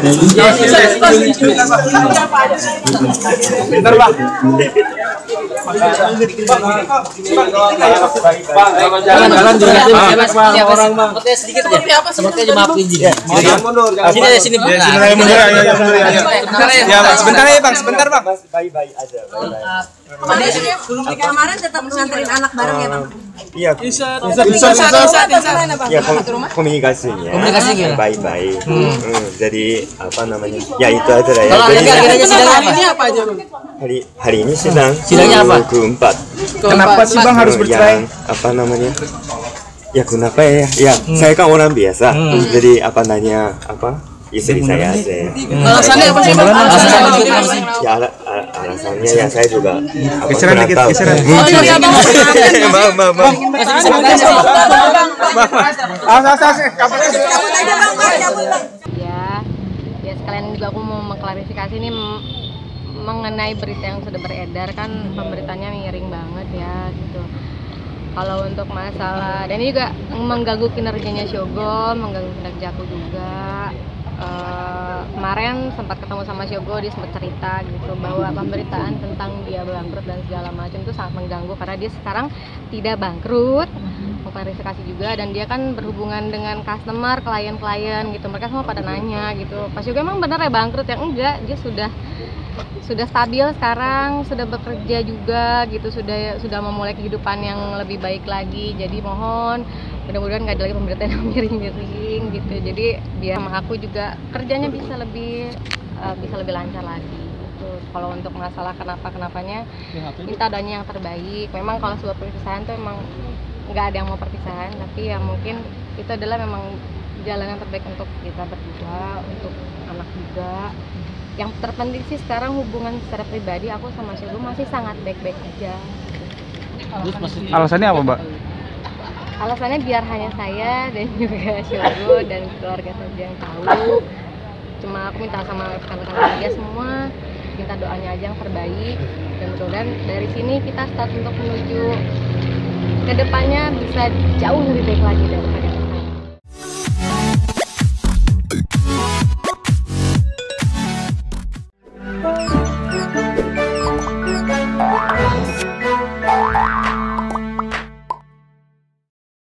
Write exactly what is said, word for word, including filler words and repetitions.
Bentar bang. Jalan-jalan juga orang bang. Seperti sedikit ya. Seperti aja maaf izin. Sini aja sini. Ya sini aja mundur aja ya mundur aja. Ya bang sebentar ya bang sebentar bang. Baik-baik aja. Sebelum nikah kemarin tetap nganterin anak bareng ya bang? Iya. Bisa bisa bisa. Ya komunikasinya. Komunikasinya baik-baik. Jadi apa namanya? Ya itu aja lah ya. Kalau Jadi akhirnya sidang Hari ini apa aja bang? hari hari ini sidang. Sidangnya apa? Keempat. Kenapa sih bang harus bercerai? Yang apa namanya? Ya kenapa ya? Ya saya kan orang biasa. Jadi apa nanya apa? Istri saya aja. Alasannya apa sih bang? Ya ala- ala- alasannya ya saya juga apa, Geseran kurang dikit, tahu. geseran. Oh iya bang. Maaf, maaf, maaf. As as as. Ya, ya sekalian juga aku mau mengklarifikasi ini m- mengenai berita yang sudah beredar kan pemberitanya miring banget ya gitu. Kalau untuk masalah dan ini juga mengganggu kinerjanya Shogo, mengganggu kinerja aku juga. Uh, kemarin sempat ketemu sama Shogo, dia sempat cerita gitu bahwa pemberitaan tentang dia bangkrut dan segala macam itu sangat mengganggu karena dia sekarang tidak bangkrut, mengklarifikasi juga dan dia kan berhubungan dengan customer, klien-klien gitu, mereka semua pada nanya gitu, Pas Shogo emang benar ya bangkrut ya enggak, dia sudah sudah stabil sekarang, sudah bekerja juga gitu, sudah sudah memulai kehidupan yang lebih baik lagi, jadi mohon mudah-mudahan nggak ada lagi pemberitaan yang miring-miring gitu, jadi biar sama aku juga kerjanya bisa lebih uh, bisa lebih lancar lagi gitu. Kalau untuk masalah kenapa kenapanya minta doanya yang terbaik. Memang kalau sebuah perpisahan tuh emang nggak ada yang mau perpisahan, tapi ya mungkin itu adalah memang jalan yang terbaik untuk kita berdua, untuk anak juga. Yang terpenting sih sekarang hubungan secara pribadi aku sama Shogo masih sangat baik-baik aja. Alasannya apa mbak? Alasannya biar hanya saya dan juga Shogo dan keluarga saja yang tahu. Cuma aku minta sama rekan-rekan keluarga semua, minta doanya aja yang terbaik dan mudah-mudahan dari sini kita start untuk menuju ke depannya bisa jauh lebih baik lagi daripada